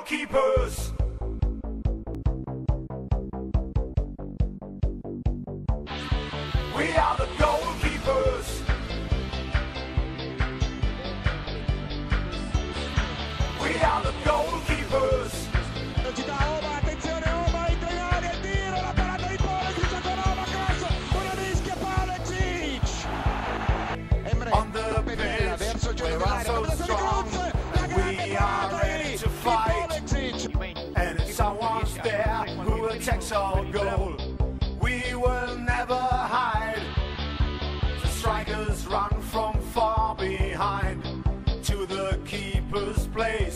goalkeepers. We are the goalkeepers. We are the goalkeepers. Velocità Oma, attenzione Oma, entra in area, il tiro, la parata di Poleksic, ancora Oma, cross, una rischia Poleksic. Emre, pedella verso il gioco dell'area, combinazione di Cruz, la grande Parate di Poleksic. And if someone's there who will take our goal, we will never hide. The strikers run from far behind to the keeper's place.